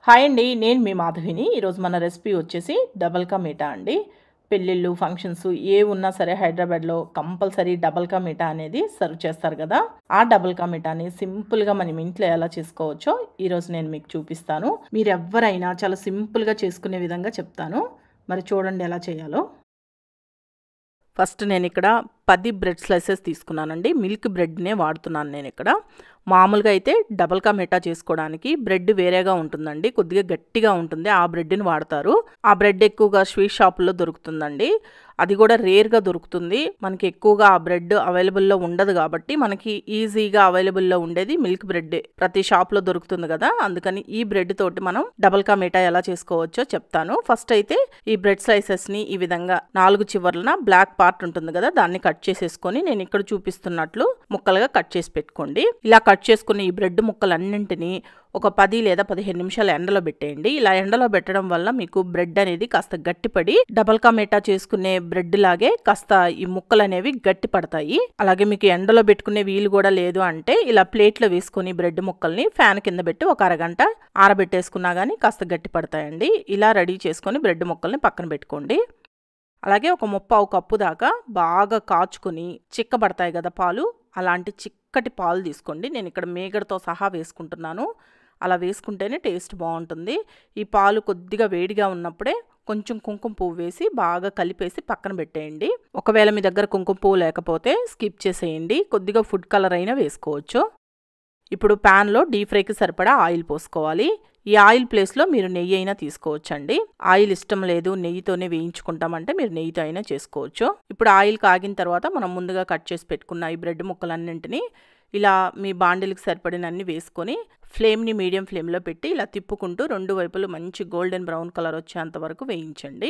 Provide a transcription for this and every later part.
Hi అండి, నేను మీ మాధవిని. ఈరోజు మన రెసిపీ వచ్చేసి డబల్ కా మీఠా అండి. పెళ్ళిళ్ళు, ఫంక్షన్స్ ఏ ఉన్నా సరే హైదరాబాద్లో కంపల్సరీ డబల్ కా మీఠా అనేది సర్వ్ చేస్తారు కదా. ఆ డబల్ కా మీఠాని సింపుల్గా మనం ఇంట్లో ఎలా చేసుకోవచ్చో ఈరోజు నేను మీకు చూపిస్తాను. మీరు ఎవరైనా చాలా సింపుల్గా చేసుకునే విధంగా చెప్తాను. మరి చూడండి ఎలా చేయాలో. ఫస్ట్ నేను ఇక్కడ 10 బ్రెడ్ స్లైసెస్ తీసుకున్నానండి. మిల్క్ బ్రెడ్నే వాడుతున్నాను నేను ఇక్కడ. మామూలుగా అయితే డబల్ కా మీఠా చేసుకోవడానికి బ్రెడ్ వేరేగా ఉంటుందండి, కొద్దిగా గట్టిగా ఉంటుంది, ఆ బ్రెడ్ని వాడతారు. ఆ బ్రెడ్ ఎక్కువగా స్వీట్ షాపుల్లో దొరుకుతుందండి. అది కూడా రేర్గా దొరుకుతుంది. మనకి ఎక్కువగా ఆ బ్రెడ్ అవైలబుల్లో ఉండదు కాబట్టి మనకి ఈజీగా అవైలబుల్లో ఉండేది మిల్క్ బ్రెడ్. ప్రతి షాప్లో దొరుకుతుంది కదా, అందుకని ఈ బ్రెడ్ తోటి మనం డబల్ కా మీఠా ఎలా చేసుకోవచ్చో చెప్తాను. ఫస్ట్ అయితే ఈ బ్రెడ్ స్లైసెస్ని ఈ విధంగా 4 చివర్లన బ్లాక్ పార్ట్ ఉంటుంది కదా, దాన్ని కట్ చేసేసుకొని నేను ఇక్కడ చూపిస్తున్నట్లు ముక్కలుగా కట్ చేసి పెట్టుకోండి. ఇలా కట్ చేసుకుని ఈ బ్రెడ్ ముక్కలన్నింటినీ ఒక 10 లేదా 15 నిమిషాలు ఎండలో పెట్టేయండి. ఇలా ఎండలో పెట్టడం వల్ల మీకు బ్రెడ్ అనేది కాస్త గట్టిపడి డబల్ కా మీఠా చేసుకునే బ్రెడ్ లాగే కాస్త ఈ ముక్కలు అనేవి గట్టి పడతాయి. అలాగే మీకు ఎండలో పెట్టుకునే వీలు కూడా లేదు అంటే ఇలా ప్లేట్లో వేసుకొని బ్రెడ్ ముక్కల్ని ఫ్యాన్ కింద పెట్టి ఒక అరగంట ఆరబెట్టేసుకున్నా కానీ కాస్త గట్టి పడతాయండి. ఇలా రెడీ చేసుకొని బ్రెడ్ ముక్కల్ని పక్కన పెట్టుకోండి. అలాగే ఒక 3/4 కప్పు దాకా బాగా కాచుకొని చిక్కబడతాయి కదా పాలు, అలాంటి చిక్కటి పాలు తీసుకోండి. నేను ఇక్కడ మేగడతో సహా వేసుకుంటున్నాను. అలా వేసుకుంటేనే టేస్ట్ బాగుంటుంది. ఈ పాలు కొద్దిగా వేడిగా ఉన్నప్పుడే కొంచెం కుంకుమ పువ్వు వేసి బాగా కలిపేసి పక్కన పెట్టేయండి. ఒకవేళ మీ దగ్గర కుంకుమ పువ్వు లేకపోతే స్కిప్ చేసేయండి, కొద్దిగా ఫుడ్ కలర్ అయినా వేసుకోవచ్చు. ఇప్పుడు ప్యాన్లో డీప్ ఫ్రైకి సరిపడా ఆయిల్ పోసుకోవాలి. ఈ ఆయిల్ ప్లేస్లో మీరు నెయ్యి అయినా తీసుకోవచ్చండి. ఆయిల్ ఇష్టం లేదు, నెయ్యితోనే వేయించుకుంటామంటే మీరు నెయ్యితో అయినా చేసుకోవచ్చు. ఇప్పుడు ఆయిల్ కాగిన తర్వాత మనం ముందుగా కట్ చేసి పెట్టుకున్న ఈ బ్రెడ్ ముక్కలన్నింటినీ ఇలా మీ బాండిల్కి సరిపడినన్ని వేసుకొని ఫ్లేమ్ని మీడియం ఫ్లేమ్లో పెట్టి ఇలా తిప్పుకుంటూ 2 వైపులు మంచి గోల్డెన్ బ్రౌన్ కలర్ వచ్చేంత వరకు వేయించండి.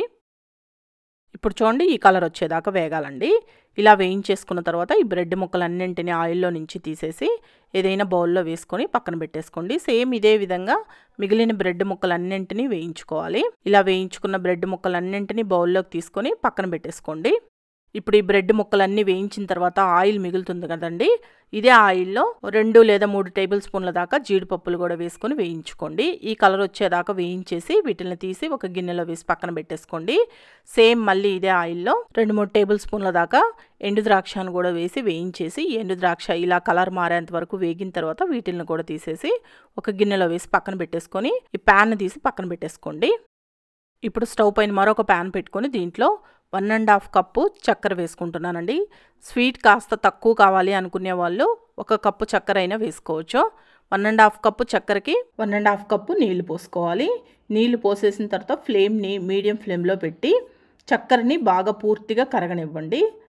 ఇప్పుడు చూడండి, ఈ కలర్ వచ్చేదాకా వేగాలండి. ఇలా వేయించేసుకున్న తర్వాత ఈ బ్రెడ్ ముక్కలన్నింటినీ ఆయిల్లో నుంచి తీసేసి ఏదైనా బౌల్లో వేసుకొని పక్కన పెట్టేసుకోండి. సేమ్ ఇదే విధంగా మిగిలిన బ్రెడ్ ముక్కలన్నింటినీ వేయించుకోవాలి. ఇలా వేయించుకున్న బ్రెడ్ ముక్కలన్నింటినీ బౌల్లోకి తీసుకొని పక్కన పెట్టేసుకోండి. ఇప్పుడు ఈ బ్రెడ్ ముక్కలన్నీ వేయించిన తర్వాత ఆయిల్ మిగులుతుంది కదండి, ఇదే ఆయిల్లో 2 లేదా 3 టేబుల్ స్పూన్ల దాకా జీడిపప్పులు కూడా వేసుకొని వేయించుకోండి. ఈ కలర్ వచ్చేదాకా వేయించేసి వీటిని తీసి ఒక గిన్నెలో వేసి పక్కన పెట్టేసుకోండి. సేమ్ మళ్ళీ ఇదే ఆయిల్లో 2-3 టేబుల్ స్పూన్ల దాకా ఎండు ద్రాక్షను కూడా వేసి వేయించేసి ఎండు ద్రాక్ష ఇలా కలర్ మారేంత వరకు వేగిన తర్వాత వీటిని కూడా తీసేసి ఒక గిన్నెలో వేసి పక్కన పెట్టేసుకొని ఈ ప్యాన్ తీసి పక్కన పెట్టేసుకోండి. ఇప్పుడు స్టవ్ పైన మరొక ప్యాన్ పెట్టుకొని దీంట్లో 1.5 కప్పు చక్కెర వేసుకుంటున్నానండి. స్వీట్ కాస్త తక్కువ కావాలి అనుకునే వాళ్ళు 1 కప్పు చక్కెర అయినా వేసుకోవచ్చు. 1.5 కప్పు చక్కెరకి 1.5 కప్పు నీళ్లు పోసుకోవాలి. నీళ్లు పోసేసిన తర్వాత ఫ్లేమ్ని మీడియం ఫ్లేమ్లో పెట్టి చక్కెరని బాగా పూర్తిగా కరగనివ్వండి.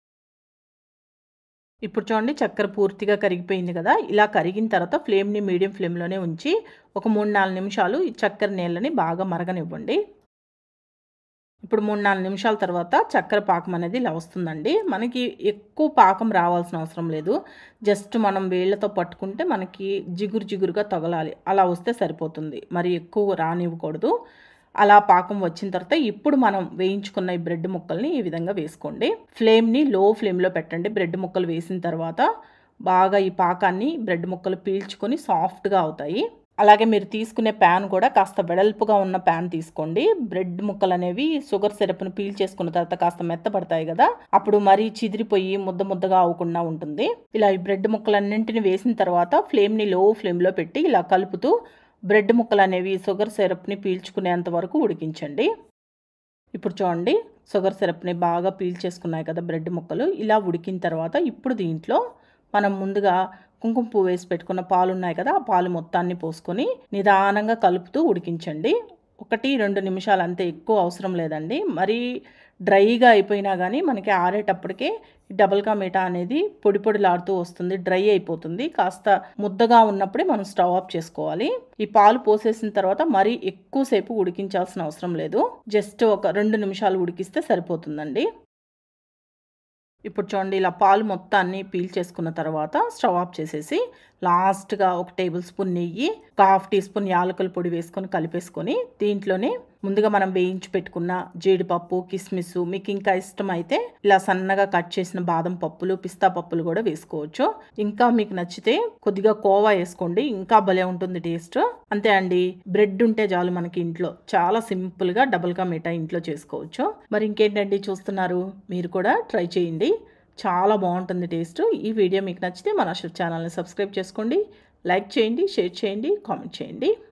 ఇప్పుడు చూడండి, చక్కెర పూర్తిగా కరిగిపోయింది కదా. ఇలా కరిగిన తర్వాత ఫ్లేమ్ని మీడియం ఫ్లేమ్లోనే ఉంచి ఒక 3-4 నిమిషాలు ఈ చక్కెర నీళ్ళని బాగా మరగనివ్వండి. ఇప్పుడు 3-4 నిమిషాల తర్వాత చక్కెర పాకం అనేది ఇలా వస్తుందండి. మనకి ఎక్కువ పాకం రావాల్సిన అవసరం లేదు, జస్ట్ మనం వేళ్ళతో పట్టుకుంటే మనకి జిగురుగా తగలాలి, అలా వస్తే సరిపోతుంది. మరి ఎక్కువ రానివ్వకూడదు. అలా పాకం వచ్చిన తర్వాత ఇప్పుడు మనం వేయించుకున్న ఈ బ్రెడ్ ముక్కల్ని ఈ విధంగా వేసుకోండి. ఫ్లేమ్ని లో ఫ్లేమ్లో పెట్టండి. బ్రెడ్ ముక్కలు వేసిన తర్వాత బాగా ఈ పాకాన్ని బ్రెడ్ ముక్కలు పీల్చుకొని సాఫ్ట్గా అవుతాయి. అలాగే మీరు తీసుకునే ప్యాన్ కూడా కాస్త వెడల్పుగా ఉన్న ప్యాన్ తీసుకోండి. బ్రెడ్ ముక్కలు అనేవి షుగర్ సిరప్ను పీల్చేసుకున్న తర్వాత కాస్త మెత్తపడతాయి కదా, అప్పుడు మరీ చిదిరిపోయి ముద్దగా అవ్వకుండా ఉంటుంది. ఇలా ఈ బ్రెడ్ ముక్కలన్నింటిని వేసిన తర్వాత ఫ్లేమ్ని లో ఫ్లేమ్లో పెట్టి ఇలా కలుపుతూ బ్రెడ్ ముక్కలు అనేవి షుగర్ సిరప్ని పీల్చుకునేంత వరకు ఉడికించండి. ఇప్పుడు చూడండి, షుగర్ సిరప్ని బాగా పీల్చేసుకున్నాయి కదా బ్రెడ్ ముక్కలు. ఇలా ఉడికిన తర్వాత ఇప్పుడు దీంట్లో మనం ముందుగా కుంకుమ పువ్వు వేసి పెట్టుకున్న పాలు ఉన్నాయి కదా, ఆ పాలు మొత్తాన్ని పోసుకొని నిదానంగా కలుపుతూ ఉడికించండి. 1-2 నిమిషాలు అంతే, ఎక్కువ అవసరం లేదండి. మరీ డ్రైగా అయిపోయినా కానీ మనకి ఆరేటప్పటికే డబల్ కా మీఠా అనేది పొడిలాడుతూ వస్తుంది, డ్రై అయిపోతుంది. కాస్త ముద్దగా ఉన్నప్పుడే మనం స్టవ్ ఆఫ్ చేసుకోవాలి. ఈ పాలు పోసేసిన తర్వాత మరీ ఎక్కువసేపు ఉడికించాల్సిన అవసరం లేదు, జస్ట్ ఒక 2 నిమిషాలు ఉడికిస్తే సరిపోతుందండి. ఇప్పుడు చూడండి, ఇలా పాలు మొత్తాన్ని పీల్చేసుకున్న తర్వాత స్టవ్ ఆఫ్ చేసేసి లాస్ట్గా 1 టేబుల్ స్పూన్ నెయ్యి, 1/2 టీ స్పూన్ యాలకుల పొడి వేసుకొని కలిపేసుకొని దీంట్లోనే ముందుగా మనం వేయించి పెట్టుకున్న జీడిపప్పు, కిస్మిస్, మీకు ఇంకా ఇష్టమైతే ఇలా సన్నగా కట్ చేసిన బాదం పప్పులు, పిస్తా పప్పులు కూడా వేసుకోవచ్చు. ఇంకా మీకు నచ్చితే కొద్దిగా కోవా వేసుకోండి, ఇంకా భలే ఉంటుంది టేస్ట్. అంతే అండి, బ్రెడ్ ఉంటే చాలు మనకి ఇంట్లో. చాలా సింపుల్గా డబుల్ కా మీఠా ఇంట్లో చేసుకోవచ్చు. మరి ఇంకేంటండి చూస్తున్నారు, మీరు కూడా ట్రై చేయండి, చాలా బాగుంటుంది టేస్ట్. ఈ వీడియో మీకు నచ్చితే మన ఛానల్ని సబ్స్క్రైబ్ చేసుకోండి, లైక్ చేయండి, షేర్ చేయండి, కామెంట్ చేయండి.